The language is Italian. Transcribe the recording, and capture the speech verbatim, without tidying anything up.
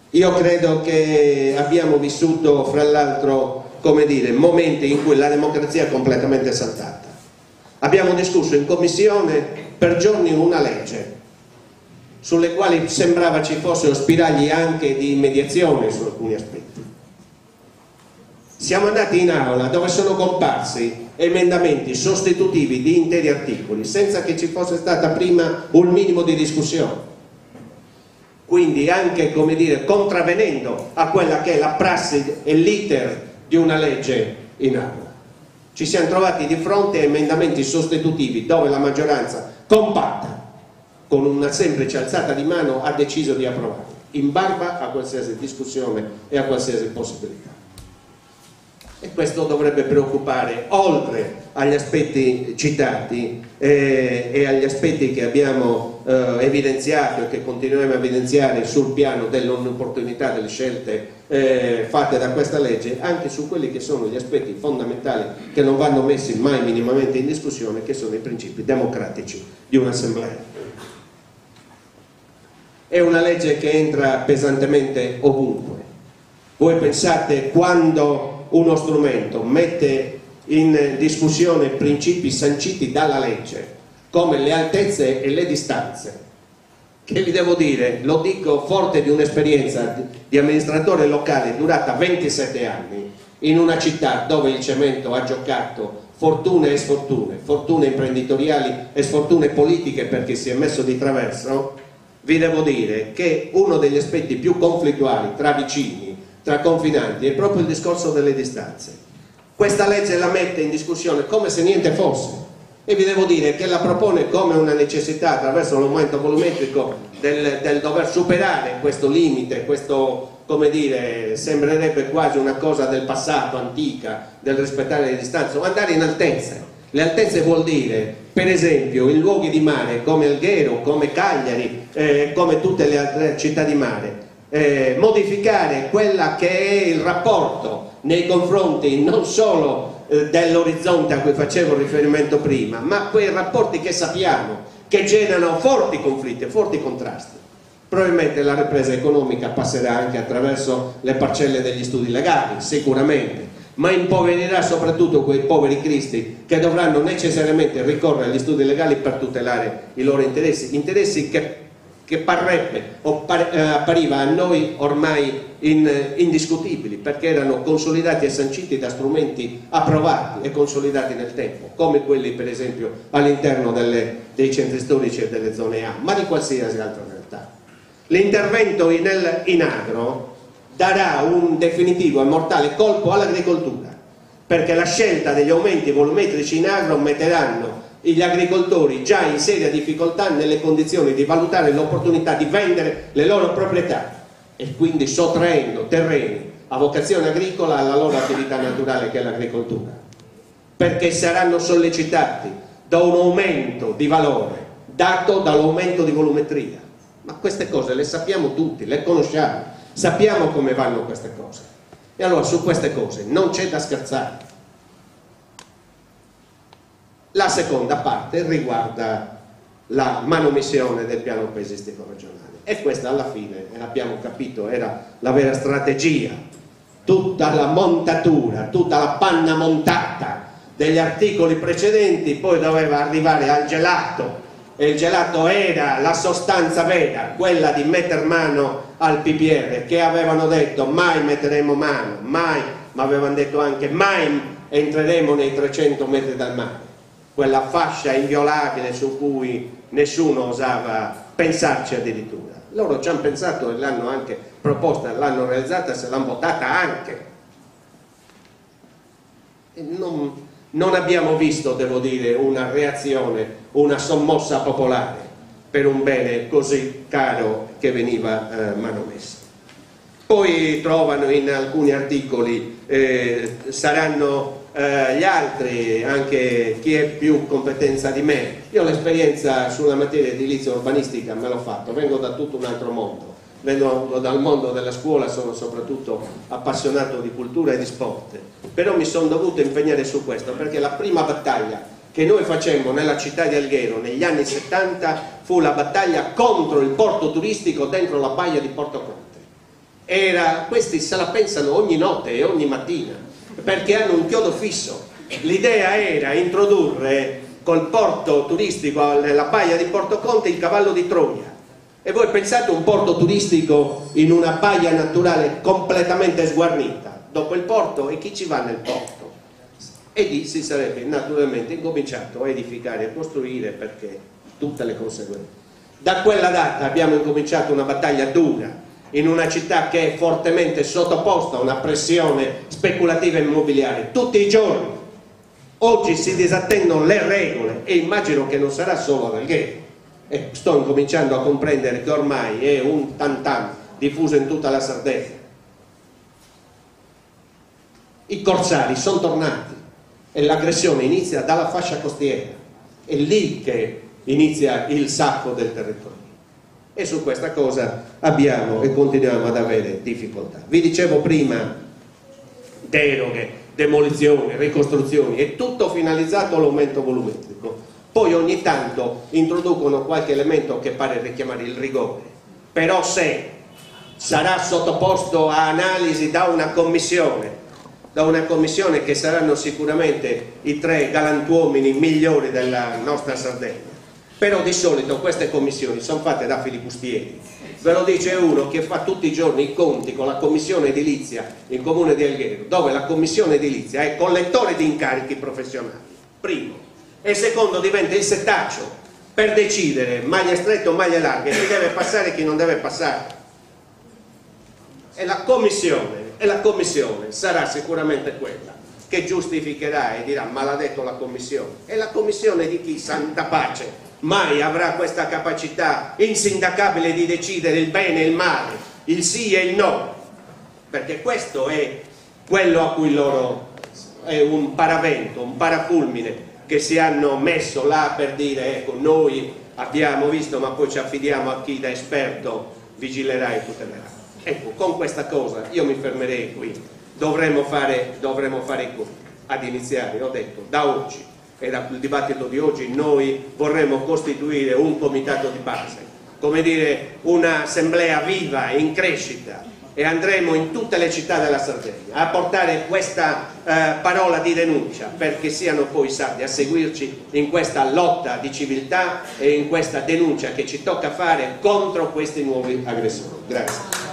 Io credo che abbiamo vissuto, fra l'altro, come dire, momenti in cui la democrazia è completamente saltata. Abbiamo discusso in commissione per giorni una legge sulle quali sembrava ci fossero spiragli anche di mediazione su alcuni aspetti. Siamo andati in aula dove sono comparsi emendamenti sostitutivi di interi articoli senza che ci fosse stata prima un minimo di discussione. Quindi anche, come dire, contravvenendo a quella che è la prassi e l'iter di una legge in aula. Ci siamo trovati di fronte a emendamenti sostitutivi dove la maggioranza compatta, con una semplice alzata di mano, ha deciso di approvarli, in barba a qualsiasi discussione e a qualsiasi possibilità. E questo dovrebbe preoccupare, oltre agli aspetti citati eh, e agli aspetti che abbiamo eh, evidenziato e che continuiamo a evidenziare sul piano dell'inopportunità delle scelte eh, fatte da questa legge, anche su quelli che sono gli aspetti fondamentali che non vanno messi mai minimamente in discussione, che sono i principi democratici di un'assemblea. È una legge che entra pesantemente ovunque. Voi pensate, quando uno strumento mette in discussione principi sanciti dalla legge, come le altezze e le distanze, che vi devo dire, lo dico forte di un'esperienza di amministratore locale durata ventisette anni, in una città dove il cemento ha giocato fortune e sfortune, fortune imprenditoriali e sfortune politiche perché si è messo di traverso. Vi devo dire che uno degli aspetti più conflittuali tra vicini, tra confinanti, è proprio il discorso delle distanze. Questa legge la mette in discussione come se niente fosse, e vi devo dire che la propone come una necessità, attraverso l'aumento volumetrico, del, del dover superare questo limite, questo, come dire, sembrerebbe quasi una cosa del passato, antica, del rispettare le distanze, o andare in altezze. Le altezze vuol dire, per esempio, in luoghi di mare come Alghero, come Cagliari, eh, come tutte le altre città di mare, eh, modificare quella che è il rapporto nei confronti non solo eh, dell'orizzonte a cui facevo riferimento prima, ma quei rapporti che sappiamo che generano forti conflitti, forti contrasti. Probabilmente la ripresa economica passerà anche attraverso le parcelle degli studi legali, sicuramente, ma impoverirà soprattutto quei poveri cristi che dovranno necessariamente ricorrere agli studi legali per tutelare i loro interessi, interessi che, che parrebbe o par, eh, appariva a noi ormai in, eh, indiscutibili, perché erano consolidati e sanciti da strumenti approvati e consolidati nel tempo, come quelli per esempio all'interno dei centri storici e delle zone A, ma di qualsiasi altra realtà. L'intervento in, in agro darà un definitivo e mortale colpo all'agricoltura, perché la scelta degli aumenti volumetrici in agro metteranno gli agricoltori già in seria difficoltà nelle condizioni di valutare l'opportunità di vendere le loro proprietà e quindi sottraendo terreni a vocazione agricola alla loro attività naturale che è l'agricoltura, perché saranno sollecitati da un aumento di valore dato dall'aumento di volumetria. Ma queste cose le sappiamo tutti, le conosciamo, sappiamo come vanno queste cose, e allora su queste cose non c'è da scherzare. La seconda parte riguarda la manomissione del piano paesistico regionale, e questa alla fine, abbiamo capito, era la vera strategia. Tutta la montatura, tutta la panna montata degli articoli precedenti poi doveva arrivare al gelato, e il gelato era la sostanza vera, quella di metter mano al P P R, che avevano detto mai metteremo mano, mai, ma avevano detto anche mai entreremo nei trecento metri dal mare, quella fascia inviolabile su cui nessuno osava pensarci addirittura. Loro ci hanno pensato e l'hanno anche proposta, l'hanno realizzata, se l'hanno votata anche. E non, non abbiamo visto, devo dire, una reazione, una sommossa popolare per un bene così caro che veniva eh, manomesso. Poi trovano in alcuni articoli, eh, saranno eh, gli altri, anche chi è più competenza di me. Io l'esperienza sulla materia edilizia urbanistica me l'ho fatto, vengo da tutto un altro mondo, vengo dal mondo della scuola, sono soprattutto appassionato di cultura e di sport, però mi sono dovuto impegnare su questo, perché la prima battaglia che noi facemmo nella città di Alghero negli anni settanta fu la battaglia contro il porto turistico dentro la baia di Porto Conte, era, questi se la pensano ogni notte e ogni mattina, perché hanno un chiodo fisso. L'idea era introdurre col porto turistico nella baia di Porto Conte il cavallo di Troia. E voi pensate un porto turistico in una baia naturale completamente sguarnita, dopo il porto, e chi ci va nel porto? E lì si sarebbe naturalmente incominciato a edificare e a costruire, perché tutte le conseguenze. Da quella data abbiamo incominciato una battaglia dura in una città che è fortemente sottoposta a una pressione speculativa immobiliare tutti i giorni. Oggi si disattendono le regole e immagino che non sarà solo Alghero, e sto incominciando a comprendere che ormai è un tantam diffuso in tutta la Sardegna. I corsari sono tornati e l'aggressione inizia dalla fascia costiera, è lì che inizia il sacco del territorio, e su questa cosa abbiamo e continuiamo ad avere difficoltà. Vi dicevo prima deroghe, demolizioni, ricostruzioni, è tutto finalizzato all'aumento volumetrico. Poi ogni tanto introducono qualche elemento che pare richiamare il rigore, però se sarà sottoposto a analisi da una commissione da una commissione che saranno sicuramente i tre galantuomini migliori della nostra Sardegna. Però di solito queste commissioni sono fatte da filibustieri, ve lo dice uno che fa tutti i giorni i conti con la commissione edilizia in comune di Alghero, dove la commissione edilizia è collettore di incarichi professionali, primo, e secondo diventa il setaccio per decidere maglie strette o maglie larghe, chi deve passare e chi non deve passare. E la commissione E la commissione sarà sicuramente quella che giustificherà e dirà: ma l'ha detto la commissione. E la commissione di chi, santa pace, mai avrà questa capacità insindacabile di decidere il bene e il male, il sì e il no? Perché questo è quello a cui loro è un paravento, un parafulmine che si hanno messo là per dire: ecco, noi abbiamo visto, ma poi ci affidiamo a chi da esperto vigilerà e tutelerà. Ecco, con questa cosa io mi fermerei qui. Dovremmo fare, dovremmo fare i conti. Ad iniziare, ho detto, da oggi, e dal dibattito di oggi, noi vorremmo costituire un comitato di base, come dire, un'assemblea viva, in crescita, e andremo in tutte le città della Sardegna a portare questa eh, parola di denuncia, perché siano poi sardi a seguirci in questa lotta di civiltà e in questa denuncia che ci tocca fare contro questi nuovi aggressori. Grazie.